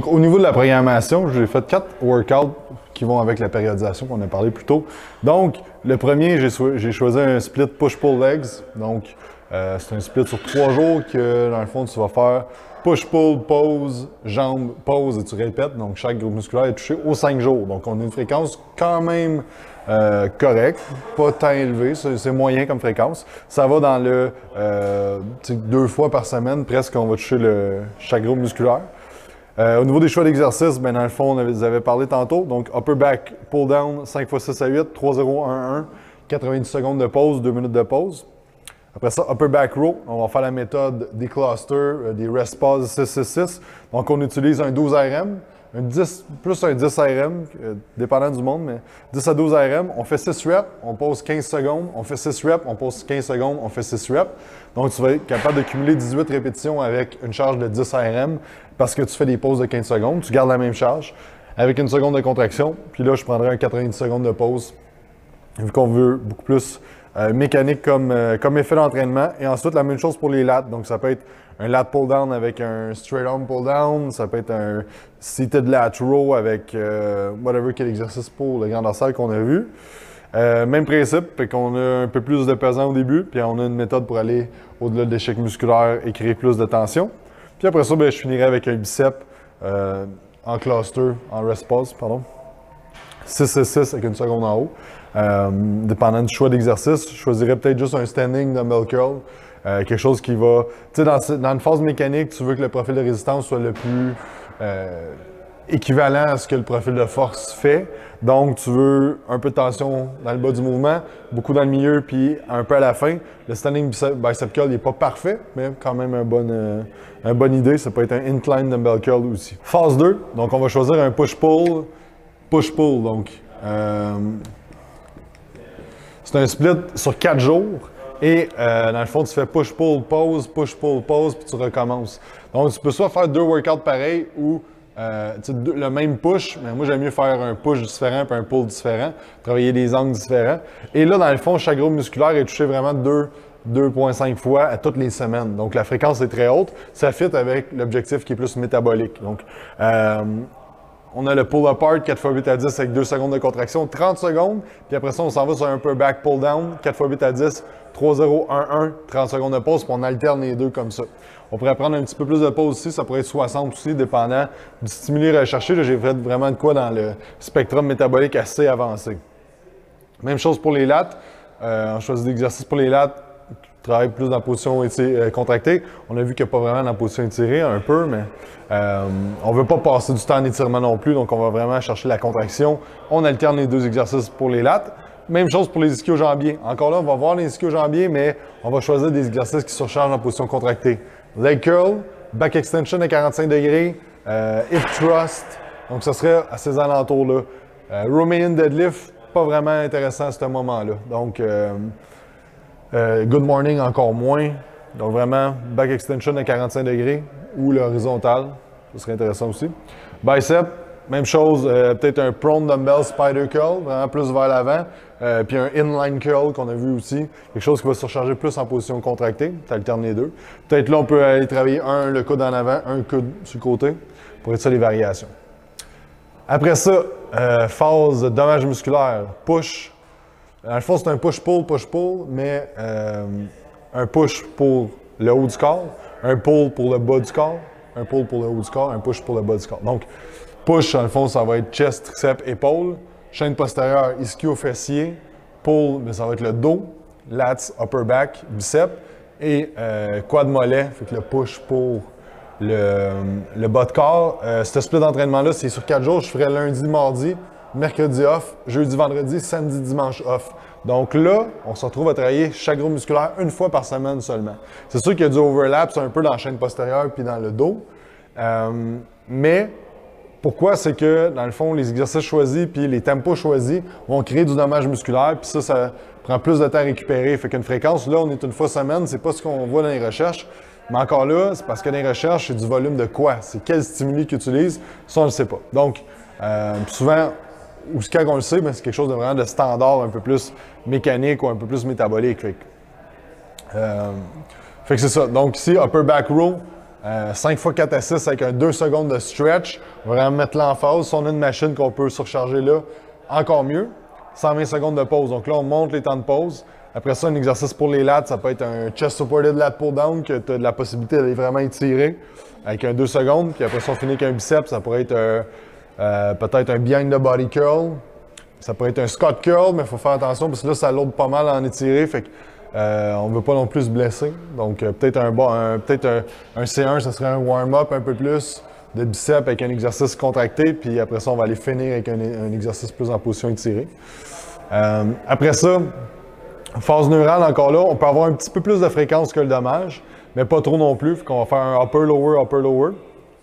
Au niveau de la programmation, j'ai fait 4 workouts qui vont avec la périodisation qu'on a parlé plus tôt. Donc, le premier, j'ai choisi un split push-pull-legs. Donc, c'est un split sur 3 jours que, dans le fond, tu vas faire push-pull, pause, jambes, pause et tu répètes. Donc, chaque groupe musculaire est touché aux 5 jours. Donc, on a une fréquence quand même correcte, pas tant élevée, c'est moyen comme fréquence. Ça va dans le 2 fois par semaine, presque, on va toucher chaque groupe musculaire. Au niveau des choix d'exercice, ben dans le fond, on vous avait parlé tantôt. Donc, upper back, pull down, 5 x 6 à 8, 3, 0, 1, 1, 90 secondes de pause, 2 minutes de pause. Après ça, upper back row, on va faire la méthode des clusters, des rest pauses 6-6-6. Donc, on utilise un 12 RM, un 10, plus un 10 RM, dépendant du monde, mais 10 à 12 RM. On fait 6 reps, on pose 15 secondes, on fait 6 reps, on pose 15 secondes, on fait 6 reps. Donc, tu vas être capable de cumuler 18 répétitions avec une charge de 10 RM parce que tu fais des pauses de 15 secondes, tu gardes la même charge avec une seconde de contraction. Puis là, je prendrai un 90 secondes de pause, vu qu'on veut beaucoup plus mécanique comme effet d'entraînement. Et ensuite, la même chose pour les lats. Donc, ça peut être un lat pull-down avec un straight arm pull-down. Ça peut être un seated lat row avec whatever quel exercice pour le grandeur salle qu'on a vu. Même principe, fait qu'on a un peu plus de pesant au début, puis on a une méthode pour aller au-delà de l'échec musculaire et créer plus de tension. Puis après ça, ben, je finirai avec un bicep en cluster, en rest pause, pardon. 6-6-6 avec une seconde en haut. Dépendant du choix d'exercice, je choisirais peut-être juste un standing dumbbell curl. Quelque chose qui va... Tu sais, dans une phase mécanique, tu veux que le profil de résistance soit le plus équivalent à ce que le profil de force fait. Donc, tu veux un peu de tension dans le bas du mouvement, beaucoup dans le milieu, puis un peu à la fin. Le standing bicep curl n'est pas parfait, mais quand même une bonne idée. Ça peut être un incline dumbbell curl aussi. Phase 2, donc on va choisir un push-pull, push-pull. Donc, c'est un split sur 4 jours. Et dans le fond, tu fais push-pull, pause, puis tu recommences. Donc, tu peux soit faire 2 workouts pareils ou le même push, mais moi, j'aime mieux faire un push différent puis un pull différent, travailler des angles différents. Et là, dans le fond, chaque groupe musculaire est touché vraiment 2,5 fois à toutes les semaines. Donc, la fréquence est très haute. Ça fit avec l'objectif qui est plus métabolique. Donc, on a le pull apart 4 x 8 à 10 avec 2 secondes de contraction, 30 secondes. Puis après ça, on s'en va sur un upper back pull down 4 x 8 à 10, 3, 0, 1, 1, 30 secondes de pause. Puis on alterne les deux comme ça. On pourrait prendre un petit peu plus de pause ici, ça pourrait être 60 aussi, dépendant du stimuli recherché. Là, j'ai fait vraiment de quoi dans le spectrum métabolique assez avancé. Même chose pour les lats. On choisit des exercices pour les lats. Travaille plus dans la position contractée. On a vu qu'il n'y a pas vraiment dans la position étirée, un peu, mais on ne veut pas passer du temps en étirement non plus, donc on va vraiment chercher la contraction. On alterne les deux exercices pour les lats. Même chose pour les ischio-jambiers. Encore là, on va voir les ischio-jambiers, mais on va choisir des exercices qui surchargent en position contractée. Leg curl, back extension à 45 degrés, hip thrust, donc ce serait à ces alentours-là. Romanian deadlift, pas vraiment intéressant à ce moment-là. Donc, good morning encore moins. Donc vraiment, back extension à 45 degrés ou l'horizontal, ce serait intéressant aussi. Bicep, même chose, peut-être un prone dumbbell spider curl, vraiment plus vers l'avant. Puis un inline curl qu'on a vu aussi, quelque chose qui va surcharger plus en position contractée. Tu alternes les deux. Peut-être là, on peut aller travailler le coude en avant, un coude sur le côté, pour être ça les variations. Après ça, phase de dommage musculaire, push. Dans le fond, c'est un push-pull, push-pull, mais un push pour le haut du corps, un pull pour le bas du corps, un pull pour le haut du corps, un push pour le bas du corps. Donc, push, dans le fond, ça va être chest, triceps, épaule. Chaîne postérieure, ischio-fessier. Pull, bien, ça va être le dos. Lats, upper back, biceps. Et quad mollet, fait que le push pour le bas de corps. Ce split d'entraînement-là, c'est sur 4 jours. Je ferai lundi, mardi, mercredi off, jeudi, vendredi, samedi, dimanche off. Donc là, on se retrouve à travailler chaque groupe musculaire une fois par semaine seulement. C'est sûr qu'il y a du overlap, c'est un peu dans la chaîne postérieure puis dans le dos. Mais pourquoi? C'est que, dans le fond, les exercices choisis puis les tempos choisis vont créer du dommage musculaire, puis ça prend plus de temps à récupérer. Fait qu'une fréquence, là, on est une fois semaine, c'est pas ce qu'on voit dans les recherches. Mais encore là, c'est parce que dans les recherches, c'est du volume de quoi? C'est quel stimuli qu'ils utilisent? Ça, on ne le sait pas. Donc, souvent, ou quand on le sait, c'est quelque chose de vraiment de standard, un peu plus mécanique ou un peu plus métabolique. Fait que c'est ça. Donc ici, upper back row, 5 x 4 à 6 avec un 2 secondes de stretch. On va vraiment mettre l'emphase. Si on a une machine qu'on peut surcharger là, encore mieux. 120 secondes de pause. Donc là, on monte les temps de pause. Après ça, un exercice pour les lats, ça peut être un chest supported lat pull down, que tu as de la possibilité d'aller vraiment étirer avec un 2 secondes. Puis après ça, on finit avec un biceps. Ça pourrait être peut-être un behind the body curl. Ça pourrait être un Scott curl, mais il faut faire attention parce que là, ça load pas mal en étiré. Fait que, on ne veut pas non plus se blesser. Donc, peut-être un C1, ça serait un warm-up un peu plus de biceps avec un exercice contracté. Puis après ça, on va aller finir avec un exercice plus en position étirée. Après ça, phase neurale, encore là, on peut avoir un petit peu plus de fréquence que le dommage, mais pas trop non plus. Fait qu'on va faire un upper-lower, upper-lower.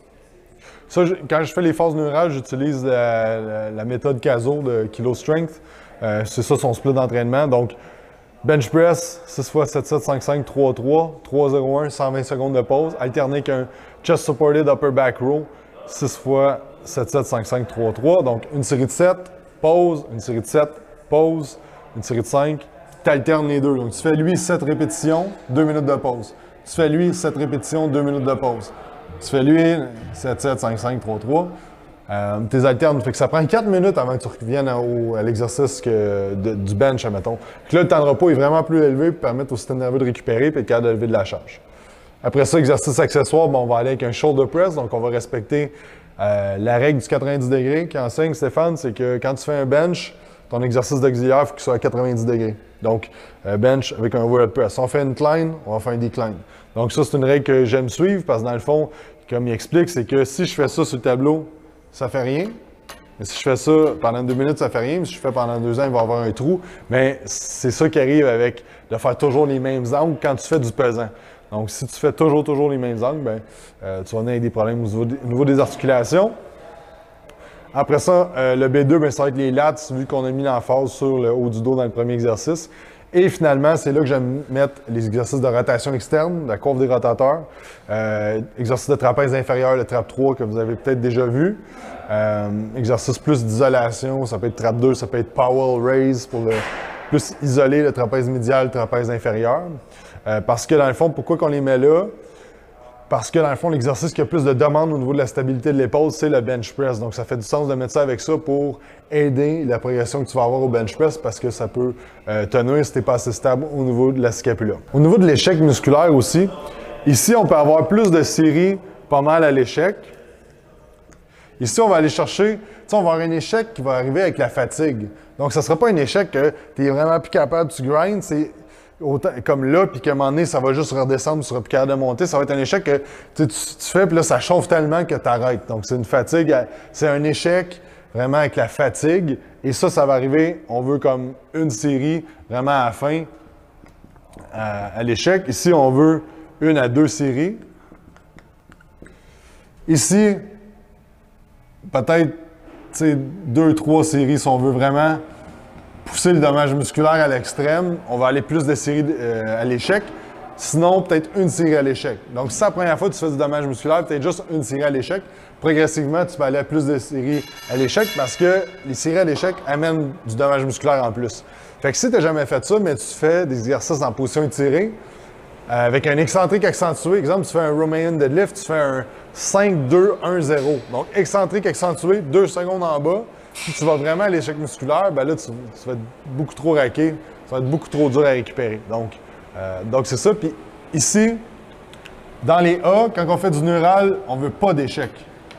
Ça, quand je fais les phases neurales, j'utilise la méthode CASO de Kilo Strength. C'est ça son split d'entraînement. Donc, bench press, 6 x 7, 7, 5, 5, 3, 3, 3, 0, 1, 120 secondes de pause. Alterné avec un chest supported upper back row, 6 x 7, 7, 5, 5, 3, 3. Donc, une série de 7, pause, une série de 7, pause, une série de 5. Tu alternes les deux. Donc, tu fais lui 7 répétitions, 2 minutes de pause. Tu fais lui 7 répétitions, 2 minutes de pause. Tu fais lui 7, 7, 5, 5, 3, 3. Tes alternes. Fait que ça prend 4 minutes avant que tu reviennes à l'exercice du bench, admettons. Puis là, le temps de repos est vraiment plus élevé pour permettre au système nerveux de récupérer et être capable de lever de la charge. Après ça, exercice accessoire, bon, on va aller avec un shoulder press. Donc, on va respecter la règle du 90 degrés qui enseigne Stéphane, c'est que quand tu fais un bench, ton exercice d'auxiliaire, il faut qu'il soit à 90 degrés. Donc, bench avec un overhead press. Si on fait une incline, on va faire un decline. Donc, ça, c'est une règle que j'aime suivre parce que dans le fond, comme il explique, c'est que si je fais ça sur le tableau, ça fait rien. Mais si je fais ça pendant 2 minutes, ça fait rien. Mais si je fais pendant 2 ans, il va y avoir un trou. Mais c'est ça qui arrive avec de faire toujours les mêmes angles quand tu fais du pesant. Donc, si tu fais toujours les mêmes angles, ben, tu vas venir avec des problèmes au niveau des articulations. Après ça, le B2, ben, ça va être les lats, vu qu'on a mis l'emphase sur le haut du dos dans le premier exercice. Et finalement, c'est là que j'aime mettre les exercices de rotation externe, la courbe des rotateurs. Exercice de trapèze inférieur, le trap 3 que vous avez peut-être déjà vu. Exercice plus d'isolation, ça peut être trap 2, ça peut être Powell Raise pour plus isoler le trapèze médial, le trapèze inférieur. Parce que dans le fond, pourquoi qu'on les met là? Parce que dans le fond, l'exercice qui a plus de demande au niveau de la stabilité de l'épaule, c'est le bench press. Donc, ça fait du sens de mettre ça avec ça pour aider la progression que tu vas avoir au bench press parce que ça peut te nuire si tu n'es pas assez stable au niveau de la scapula. Au niveau de l'échec musculaire aussi, ici, on peut avoir plus de séries pas mal à l'échec. Ici, on va aller chercher, tu sais, on va avoir un échec qui va arriver avec la fatigue. Donc, ça ne sera pas un échec que tu es vraiment plus capable, tu grindes, c'est autant, comme là, puis qu'à un moment donné, ça va juste redescendre, tu seras plus capable de monter. Ça va être un échec que tu fais, puis là, ça chauffe tellement que tu arrêtes. Donc, c'est une fatigue, c'est un échec vraiment avec la fatigue. Et ça va arriver, on veut comme une série vraiment à la fin, à l'échec. Ici, on veut 1 à 2 séries. Ici, peut-être 2-3 séries si on veut vraiment pousser le dommage musculaire à l'extrême. On va aller plus de séries à l'échec. Sinon, peut-être une série à l'échec. Donc, si c'est la première fois que tu fais du dommage musculaire, peut-être juste une série à l'échec. Progressivement, tu vas aller à plus de séries à l'échec parce que les séries à l'échec amènent du dommage musculaire en plus. Fait que si tu n'as jamais fait ça, mais tu fais des exercices en position étirée, avec un excentrique accentué, exemple, tu fais un Romanian deadlift, tu fais un 5-2-1-0. Donc, excentrique accentué, 2 secondes en bas. Si tu vas vraiment à l'échec musculaire, ben là, tu vas être beaucoup trop raqué, ça va être beaucoup trop dur à récupérer. Donc c'est ça. Puis ici, dans les A, quand on fait du neural, on ne veut pas d'échec.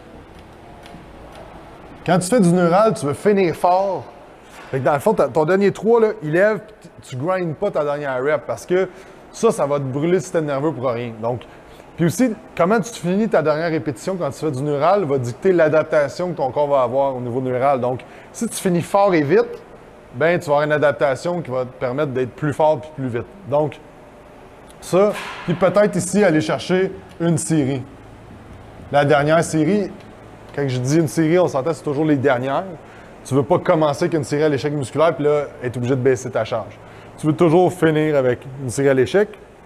Quand tu fais du neural, tu veux finir fort. Fait que dans le fond, ton dernier 3, là, il lève, tu ne grindes pas ta dernière rep parce que ça va te brûler le système nerveux pour rien. Donc, puis aussi, comment tu finis ta dernière répétition quand tu fais du neural va dicter l'adaptation que ton corps va avoir au niveau neural. Donc, si tu finis fort et vite, ben tu vas avoir une adaptation qui va te permettre d'être plus fort puis plus vite. Donc, ça, puis peut-être ici, aller chercher une série. La dernière série, quand je dis une série, on s'entend, c'est toujours les dernières. Tu ne veux pas commencer avec une série à l'échec musculaire puis là, être obligé de baisser ta charge. Tu veux toujours finir avec une série à l'échec.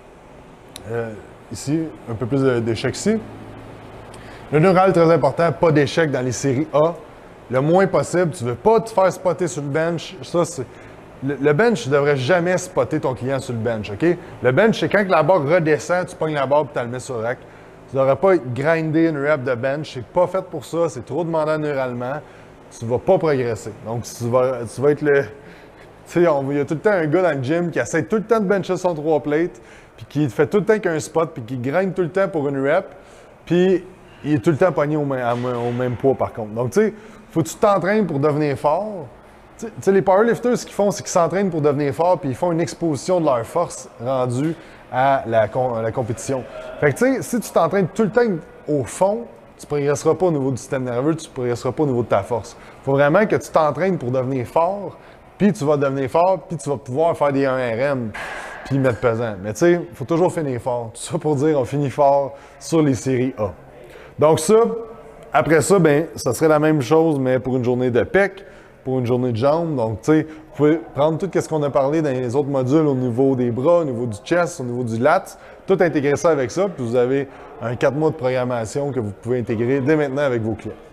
Ici, un peu plus d'échecs ici. Le neural, très important, pas d'échec dans les séries A. Le moins possible, tu ne veux pas te faire spotter sur le bench. Ça, c'est... Le bench, tu ne devrais jamais spotter ton client sur le bench, OK? Le bench, c'est quand la barre redescend, tu pognes la barre et tu la mets sur le rack. Tu ne devrais pas grinder une rep de bench. C'est pas fait pour ça. C'est trop demandant neuralement. Tu ne vas pas progresser. Donc, tu vas être le... Tu sais, il y a tout le temps un gars dans le gym qui essaie tout le temps de bencher son 3 plates, puis qui fait tout le temps qu'un spot, puis qui grind tout le temps pour une rep, puis il est tout le temps pogné au même poids, par contre. Donc, tu sais, faut que tu t'entraînes pour devenir fort. Tu sais, les powerlifters, ce qu'ils font, c'est qu'ils s'entraînent pour devenir forts, puis ils font une exposition de leur force rendue à la compétition. Fait que, tu sais, si tu t'entraînes tout le temps au fond, tu ne progresseras pas au niveau du système nerveux, tu ne progresseras pas au niveau de ta force. Il faut vraiment que tu t'entraînes pour devenir fort, puis tu vas devenir fort, puis tu vas pouvoir faire des 1RM, puis mettre pesant. Mais tu sais, il faut toujours finir fort. Tout ça pour dire on finit fort sur les séries A. Donc ça, après ça, ben, ça serait la même chose, mais pour une journée de pec, pour une journée de jambes. Donc, tu sais, vous pouvez prendre tout ce qu'on a parlé dans les autres modules au niveau des bras, au niveau du chest, au niveau du lat, tout intégrer ça avec ça, puis vous avez un 4 mois de programmation que vous pouvez intégrer dès maintenant avec vos clients.